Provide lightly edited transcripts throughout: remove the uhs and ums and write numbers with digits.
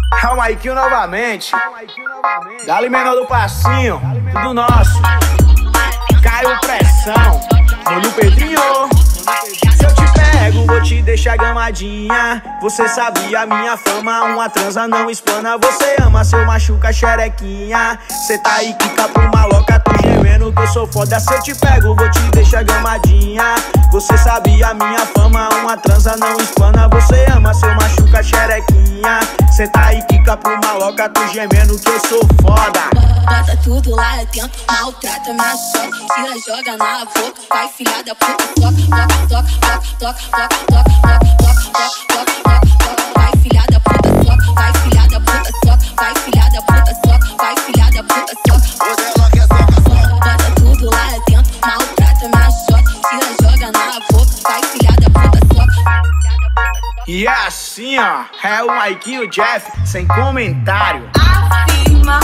Calma aí que novamente. Dali menor do passinho, tudo nosso. Caiu pressão, mano Pedrinho. Se eu te pego, vou te deixar gamadinha. Você sabia minha fama, uma transa não espana. Você ama, seu machuca xerequinha. Cê tá aí, quica pro maloca, tô gemendo que eu sou foda. Se eu te pego, vou te deixar gamadinha. Você sabia minha fama, uma transa não espana. Você ama, seu machuca xerequinha. Cê tá aí, quica pro maloca, tô gemendo que eu sou foda. Bota tudo lá dentro, maltrata minha soca. Tira, joga na boca, vai filha da puta. Toca, toca, toca, toca, toca, toca, toca, toca, toca. Vai filha da puta, soca. Vai filha da puta, soca. Vai filha da puta, soca. Vai filha da puta, soca. Hoje ela quer soca. Bota tudo lá dentro, maltrata minha soca. Tira, joga na boca, vai filha da puta, soca. E é assim, ó, é o Maiquinho Jeff, sem comentário. Afirma,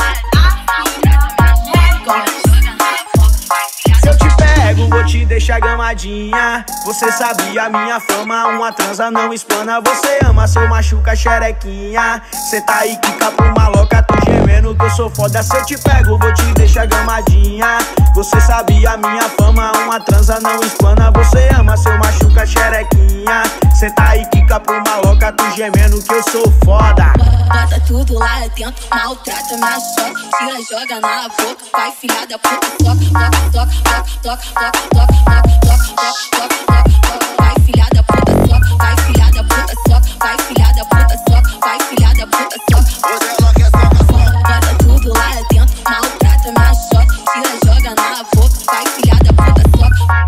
Se eu te pego, vou te deixar gamadinha. Você sabia minha fama, uma transa não espana. Você ama, seu machuca xerequinha. Cê tá aí, quica pro maloca, tô gemendo que eu sou foda. Se eu te pego, vou te deixar gamadinha. Você sabia minha fama, uma transa não espana. Você ama, seu machuca xerequinha. Cê tá aí, quica pro maloca, tô gemendo que eu sou foda. bota tudo lá dentro, maltrata minha soca. Tira, joga na boca, vai filha da puta. Toca, toca, toca, toca, toca, toca, toca, toca, toca, toca, toca. Vai filha da puta, soca. Vai filha da puta, soca. Vai filha da puta, soca. Vai filha da puta, soca. Hoje ela quer soca. Bota tudo lá dentro, maltrata minha soca. Tira, joga na boca, vai filha da puta, soca.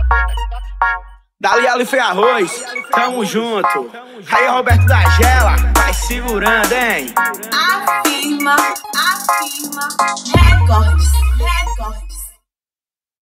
Dali Alife Arroz, tamo junto. Aí Roberto da Gela, vai segurando, hein? Afirma, recordes.